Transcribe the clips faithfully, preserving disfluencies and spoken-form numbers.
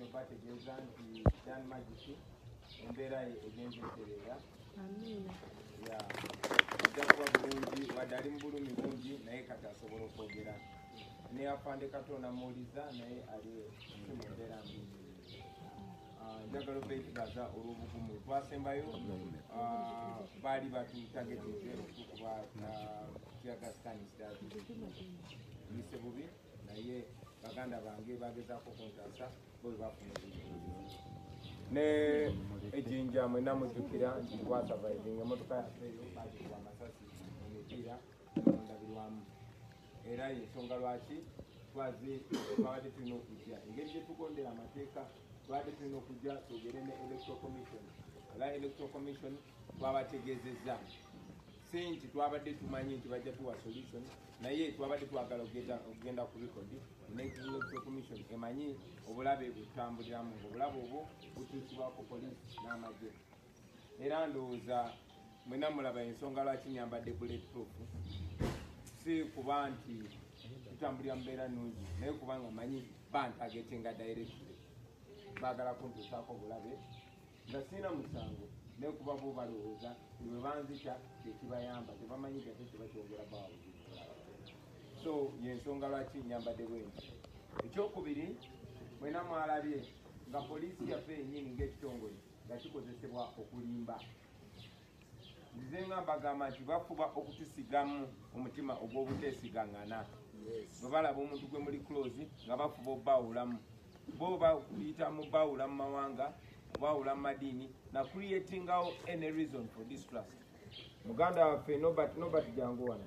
Antonio bategeeza nti Dan Magic embeera egenze eterera. Amina. Ya ajja kuba bulungi wadde ali mu bulumi bungi naye kati asobola okwogera. Ne Afande Katonda Muliza naye ali mu mbeera mbi. Njagala obeekibaza olw'obugumu twasembayo baali batutageteze okukuba kyagasikanisita bise bubi naye baganda bange bagezaako kuntaasa bo bwe bafuna ne ejinja mwena mujjukira nti twasavaivinga emotoka yaffe eyo bagikuba amasasi emipiira ndabirwamu era yensonga lwaki twaze twabadde tulina okujja engeri gye tugondera amateeka twabadde tulina okujja twogere ne electoral commission era electoral commission twabategeezezza si nti twabadde tumanyi nti bajja tuwa solution naye twabadde twagala okugenda ku rekodi electoral commission emanyi obulabe butambuliramu obulabe obwo butuusibwako poliisi n'amagye era ndowooza mwena mulaba ensonga lwaki nyambadde bullet proof si kuba nti tutambulira mbeera nnungi naye kubanga manyi bantagetinga directly baagala kuntuusaako obulabe nga sirina musango naye kuba bo balowooza bwe banzita tekibayamba tebamanyi gate kibakyogera bawuzi so yensonga lwaki nyambadde bwenti ekyokubiri mwena mwalabye nga poliisi yaffe yennyini ng'ekitongole nga kikozesebwa okulimba nze nga mbagamba nti bafuba okutusigamu omutima ogw'obuteesigangana bwe balaba omuntu gwe muli close nga bafuba obbawulamu bo bayita mu bbawula mu mawanga obawula mu madiini na creatingawo any reason for distrust muganda waffe Nobert Nobert jangu wano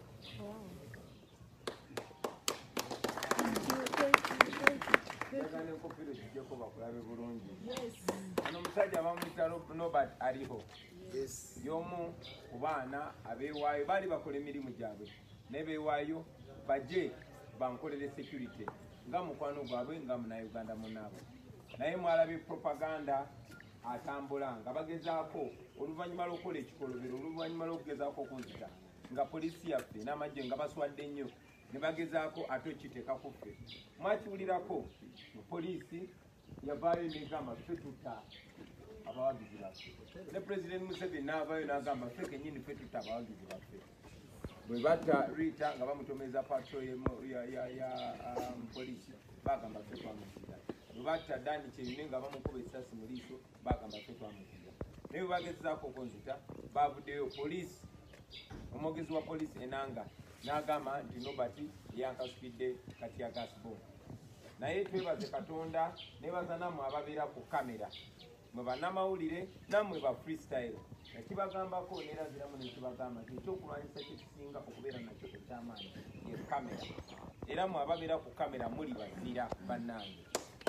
Yagane kopiro kijeko bakulabe bulungi. Yes. Ano musajja bamuyita Nobert aliho. Yes. Yomu ku baana abeewaayo bali bakola emirimu gyabwe. Nebeewaayo baje bankolere security. Nga mukwano gwabwe nga Munnayuganda munaabwe. Naye mwalabye propaganda atambula nga bagezaako oluvannyuma lw'okukola ekikolobero oluvannyuma lw'okugezaako okunzita nga poliisi yaffe n'amagye nga baswadde nnyo ne bagezaako ate okiteekako ffe mwakiwulirako poliisi yavaayo negamba ffe tutta abawagizi baffe ne pulezidenti Museveni n'avaayo n'agamba ffe kennyini ffe tutta abawagizi baffe bwe batta Rita nga bamutomeza patro ya poliisi bagamba ffe twamuzira bwe batta Dani Kyeyune nga bamukuba essasi mu liiso bagamba ffe twamuzira naye bwe bagezaako okunzita bavuddeyo poliisi omwogezi wa poliisi Enanga n'agamba nti Nobert yankasukidde kati ya gasbo naye twebaze Katonda nebaza nammwe ababeera ku kamera mwe bannamawulire nammwe ba freestyle ekibagambako neraziramu nekibagamba nti ekyokulwanyisa kyekisinga okubeera nakyo ekyamaanyi ye kamera era mwe ababeera ku kamera muli bazira bannange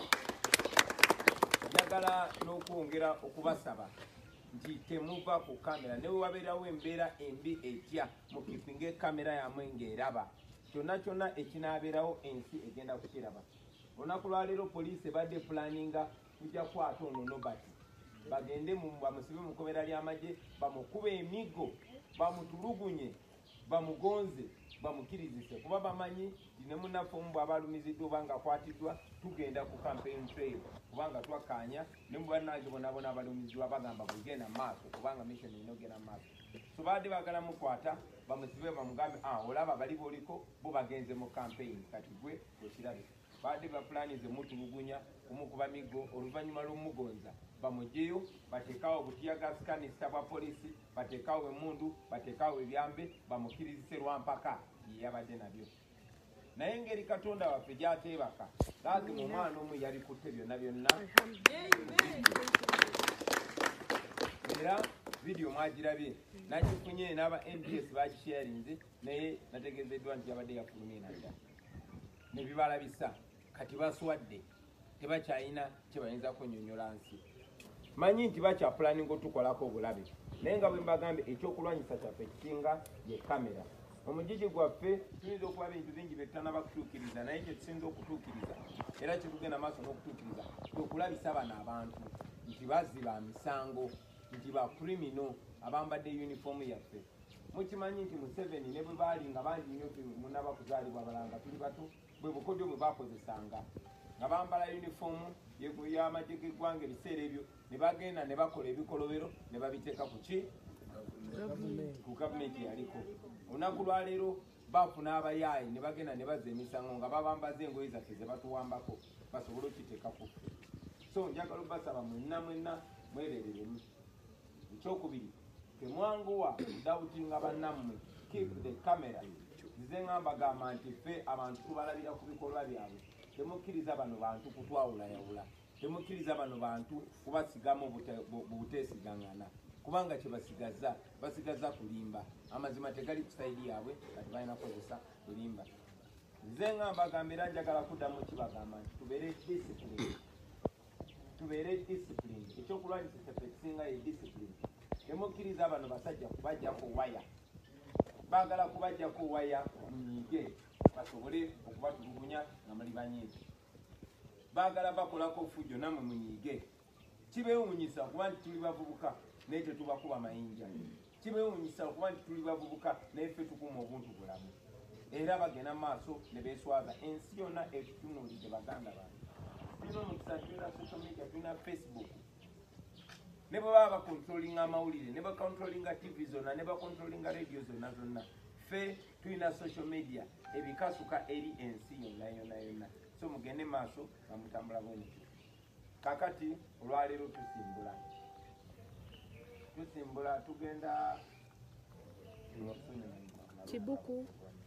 njagala n'okwongera okubasaba nti temuva ku kamera ne bwe wabeerawo embeera embi etya mukipinga ekamera yamwe ng'eraba kyonna kyonna ekinaabeerawo ensi egenda kukiraba olunaku lwaleero poliisi ebadde pulaninga kujja kwata ono Nobert bagende bamusibe mu kkomera ly'amagye bamukuba emigo bamutulugunye bamugonze bamukirizise kuba bamanyi nti ne munnaffe omu bw'abalumiziddwa oba nga akwatiddwa tugenda ku campaign trail kubanga twakkaanya ne mu bannange bonna bona abalumiziddwa bagamba bwegenda maaso kubanga mission erina ogenda maaso so baadde baagala mukwata bamusibe bamugambe olaba bali boliko bo bagenze mu campaign kati gwe okirabe baadde bapulanize mutulugunya kumukuba migo oluvannyuma lw'omugonza bamugyeyo bateekawo obutiyagasikanisa bwa poliisi bateekawo emmundu bateekawo ebyambe bamukirizise lwampaka yeyabadde nabyo naye engeri Katonda waffe gy'ateebaka laazima omwana omu yabikutte byonna byonna era vidiyo mwagirabye nagifunye n'aba N D S bagisharinze naye nategeezeddwa nti yabadde yafulumye nadda ne bibalabisa kati baswadde tebakyalina kye bayinza kunnyonnyola nsi manyi nti bakyapulaninga otukolako obulabe naye nga bwe mbagambe ekyokulwanyisa kyaffe ekisinga ye kamera omugigi gwaffe tuyinza okuba bintu bingi bye tutanaba kutuukiriza naye kye tusinza okutuukiriza era kye tugenda maaso n'okutuukiriza kwe kulabisa bano abantu nti bazzi ba misango nti ba krimino abambadde yunifoomu yaffe mukimanyi nti Museveni ne bwe baali nga bangi nnyo munaba kuzaalibwa balanga tuli bato bwe bukodyo bwe bakozesanga nga bambala uniform y'amagye g'eggwanga ebiseera ebyo ne bagenda ne bakola ebikolobero ne babiteeka ku ki ku gavumenti yaliko. Olunaku lwaleero bafuna abayaayi ne bagenda ne bazza emisango nga babambaza engoye zaffe ze batuwambako basobole okiteekako. So njagala obasaba mwenna mwenna mwerereremu. Ekyokubiri, temwanguwa kudawutinga bannammwe, keep the camera. Nze ngamba gamba nti ffe abantu tubalabira ku bikolwa byabwe. Temukkiriza bano bantu kutwawulayawula. Temukkiriza bano bantu kubasigamu buteesigangana. Kubanga kye basigaza basigaza kulimba. Amazima tegali ku sayidi yaabwe kati balina kukozesa kulimba. Nze ngamba gamba era njagala kuddamu kibagamba nti tubeere discipline. Tubeere discipline. Ekyokulwanyisa kyaffe ekisinga ye discipline. Temukkiriza bano basajja kubajjako waya. Baagala kubajjako waya munyiige basobole okubatulugunya nga muli banyiigi. Baagala bakolako fujjo nammwe munyiige. Kibeewuunyisa okuba nti tuli bavubuka naye tetubakuba mayinja. Kibeewuunyisa okuba nti tuli bavubuka naye ffe tukuuma obuntu bulamu. Era bagenda maaso ne beeswaza ensi yonna etutunuulidde baganda bange. Tulina omukisa, tulina social media, tulina Facebook. Ne bwe baba bakontrolinga amawulire, ne bakontrolinga T V zonna, ne bakontrolinga radio zonna zonna. Ffe tulina social media ebikasuka eri ensi yonna yonna yonna. So mugende maaso nga mutambula bw'entyo. Kakati olwaleero tusimbula. Tusimbula tugenda Kibuku.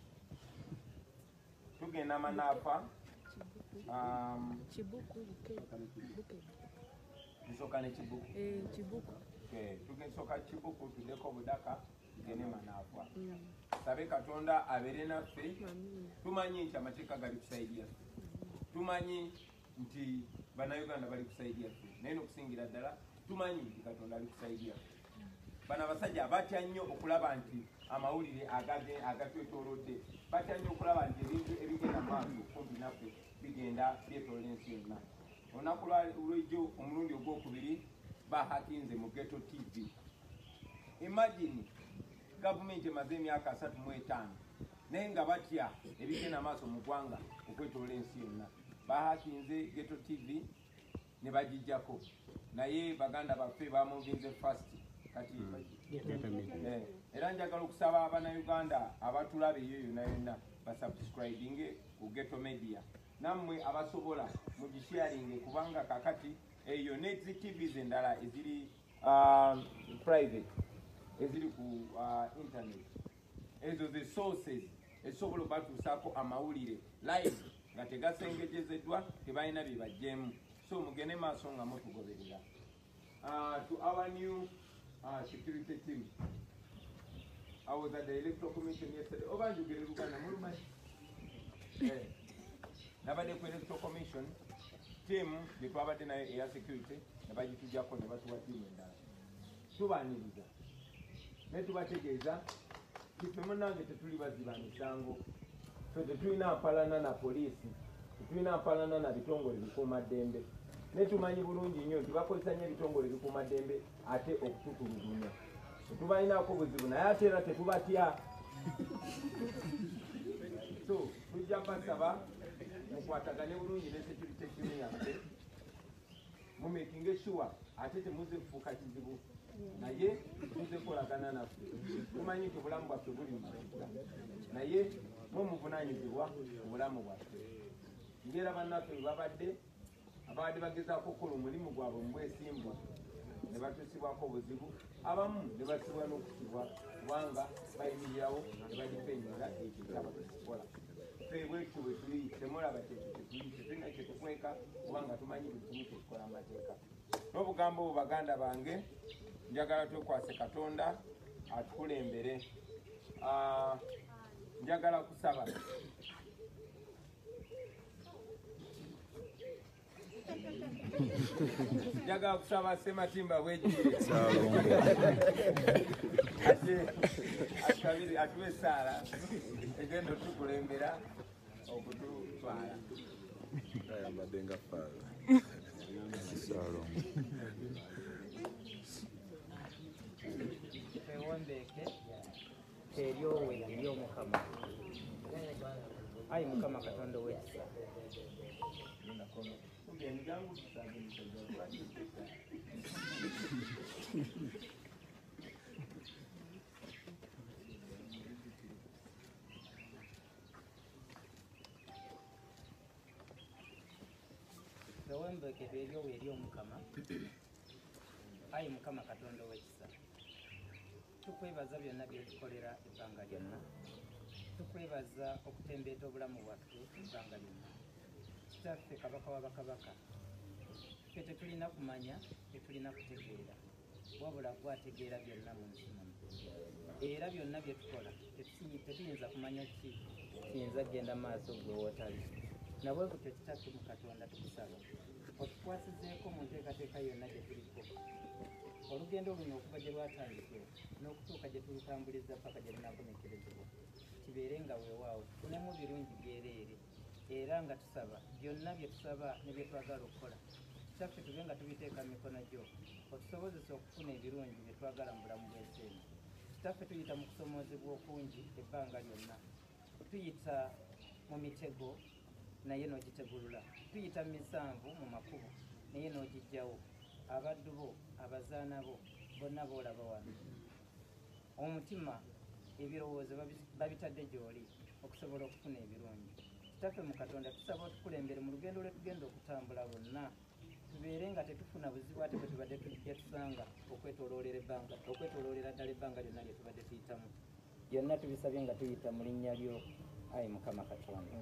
Tugenda Manaafa. Um, Kibuku buke. Buke. Tusoka ne Kibuku. Eh, Kibuku. Okay, tugensoka Kibuku tudeko budaka tugende Manaafa. Mm. Sabe Katonda abeere naffe. Tumanyi nti amateeka gali kusaidia. Tumanyi nti bannayuganda bali kusaidia ffe. Naye n'okusingira ddala tumanyi nti Katonda ali kusaidia. Bano abasajja batya nnyo okulaba nti amawulire agatwetoolodde. Batya nnyo okulaba nti ebintu ebigenda maaso kumpi naffe bigenda byetoola ensi yonna. Olunaku lw'ejjo omulundi ogwokubiri bahakinze mu Ghetto T V. Imagine gavumenti emaze emyaka asatu mu etaano naye nga batya ebigenda maaso mu ggwanga okwetoola ensi yonna. Bahakinze Ghetto T V ne bagijjako. Naye baganda baffe bamuvinze fast kati eh era njagala okusaba abannayuganda abatulaba eyo yonna yonna basubscribinge ku Ghetto Media. Nammwe abasobola mugisharinge kubanga kakati eyo next T Vs endala eziri um, private eziri ku uh, internet ezo the sources esobola batuusako amawulire live nga tegasengejezeddwa tebalina bye bajjemu. So mugende maaso nga mutugoberera. Uh, to our new uh, security team. I was at the Electoral Commission yesterday. Over to the Lugana Murmai. Nabade ku Electoral Commission team the twabadde nayo eya security ne bagitujjako ne batuwa team endala. Tubaaniriza ne tubategeeza ffe munnange tetuli baziba misango. Ffe tetulina mpalana na poliisi, tetulina mpalana na bitongole bikuumaddembe. Ne tumanyi bulungi nnyo nti bakozesa nnyo ebitongole bikuumaddembe ate okututulugunya. Tetubalinaako buzibu naye ate era tetubatya. So tujja basaba mukwatagane bulungi ne security team yaffe mumakinge sure ate temuze kufuuka kizibu naye muze kukolagana naffe. Tumanyi nti obulamu bwaffe buli mu mafuta naye mwe muvunaanyizibwa obulamu bwaffe. Ngera bannaffe bwe babadde abadde bagezaako okukola omulimu gwabwe mu bwesimbu ne batuusibwako obuzibu, abamu ne basibwa n'okusibwa kubanga bayimirirawo ne bagifenyeza ekyo kyabakikola. Ffe bwekyo bwe tuli temulaba tetulina kyetukweka kubanga tumanyi buli kimu kyekikola amateeka. N'obugambo obwo baganda bange njagala twekwase Katonda atukulembere. Uh, njagala kusaba njagala kusaba Sematimba bwejjire ate akabiri atuwe esaala egenda otukulembera okututwala. ayambadde nga faala Salo. Ewondeke eryowe ery'omukama ayi mukama Katonda w'ekisa emigangu tusaga emisajja twajjudde ewembekero eryowe eri omukama ayi mukama katonda ow'ekisa tukwebaza byonna byetukolera ebbanga lyonna tukwebaza okutembeeta obulamu bwaffe ebbanga lyonna kitaffe kabaka wabakabaka ffe tetulina kumanya tetulina kutegeera wabula gwategeera byonna mu nsi muno era byonna byetukola tetuyinza kumanya ki kiyinza kgenda maaso gwe wootali nabwe gutyo kitaffe mu katonda tukusaba otukwasizeeko mu nteekateeka yonna gye tuliko olugendo luno okuva gye lwatandikwe n'okutuuka gye tulutambuliza paka gye lunakomekerezebwa kibeere nga weewaawo tufunemu birungi byereere era nga tusaba byonna bye tusaba ne bye twagala okukola kitaffe tube nga tubiteeka mu mikono gyo otusobozesa okufuna ebirungi bye twagala mu bulamu bw'ensi eno kitaffe tuyita mu kusomoozebwa okungi ebbanga lyonna tuyita mu mitego naye n'ogitegulula tuyita mu misanvu mu makubo naye n'ogijjawo abaddu bo abazaana bo bonna boolaba wano omutima ebirowoozo babitadde gy'oli okusobola okufuna ebirungi kitaffe mu katonda tusaba otukulembere mu lugendo lwe tugenda okutambula lwonna tubeere nga tetufuna buzibu ate bwe tubadde tujja tusanga okwetooloolera ebbanga okwetooloolera ddala ebbanga lyonna lye tubadde tuyitamu byonna tubisabye nga tuyita mu linnya lyo ayi mukama katonda.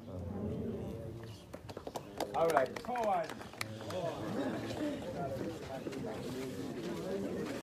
All right, forward.